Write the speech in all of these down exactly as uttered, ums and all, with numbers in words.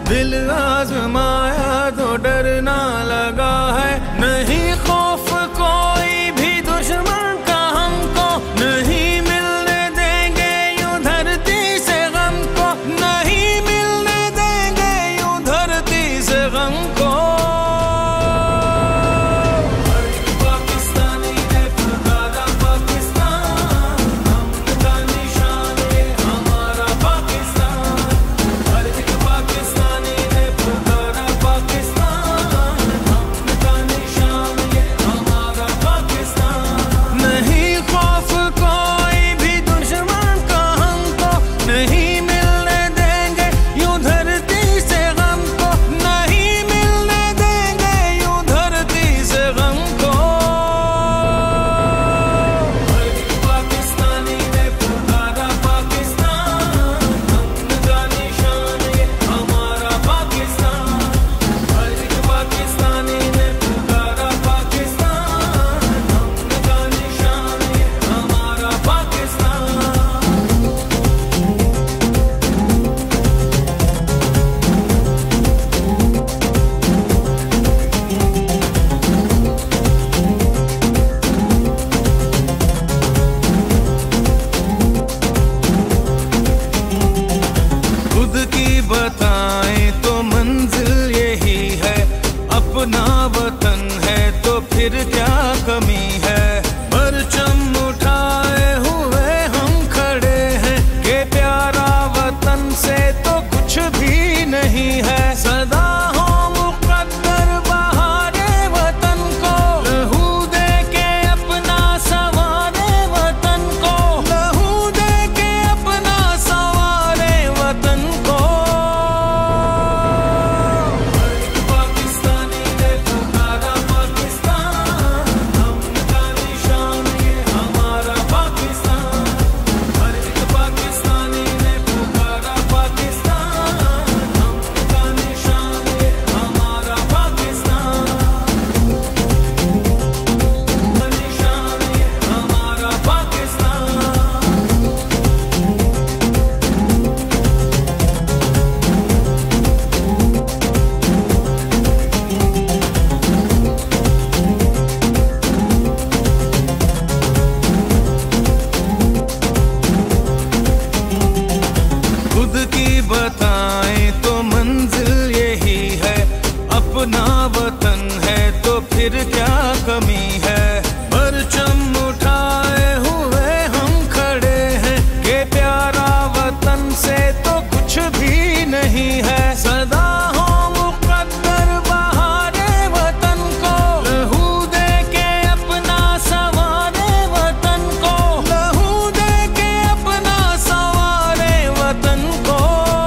दिल आजमाया तो डरना लगा है, नहीं खौफ कोई भी दुश्मन का हमको, नहीं मिलने देंगे यूं धरती से गम को, नहीं मिलने देंगे यूं धरती से गम को। बताएं तो मंजिल यही है, अपना वतन है तो फिर क्या कमी है। परचम उठाए हुए हम खड़े हैं कि प्यारा वतन से तो कुछ भी नहीं है। सदा हो मुक़द्दर बहारे वतन को, लहू दे के अपना सवारे वतन को, लहू दे के अपना सवारे वतन को। बताएं तो मंजिल यही है, अपना वतन है तो फिर क्या कमी है। परचम उठाए हुए हम खड़े हैं कि प्यारा वतन से तो कुछ भी नहीं है। सदा हो मुक़द्दर बहारे वतन को, लहू दे के अपना सवारे वतन को, लहू दे के अपना सवारे वतन को।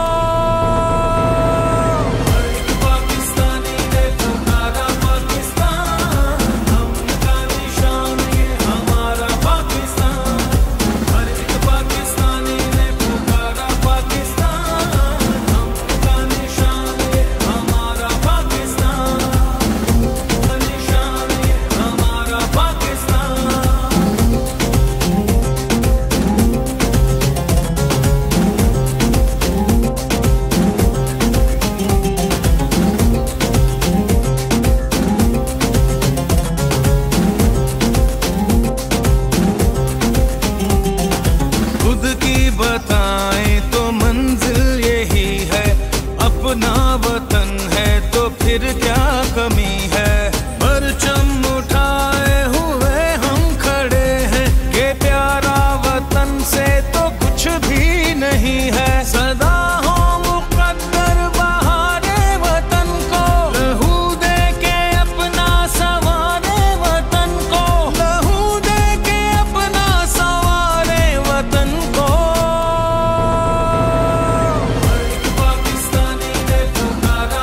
बताएं तो मंजिल यही है, अपना वतन है तो फिर क्या कमी है। परचम उठाए हुए हम खड़े हैं कि प्यारा वतन से तो कुछ भी नहीं है। सदा हो मुक़द्दर बहारे वतन को, लहू दे के अपना सवारे वतन को, लहू दे के अपना सवारे वतन को। पाकिस्तानी ने पुकारा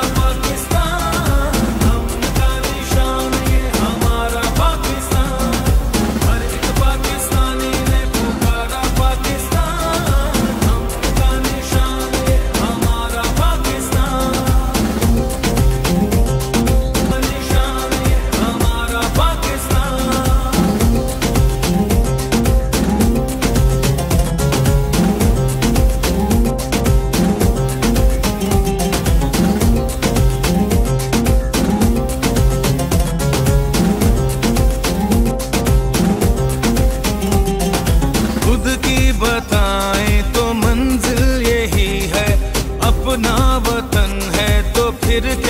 खुद की बताएं तो मंजिल यही है, अपना वतन है तो फिर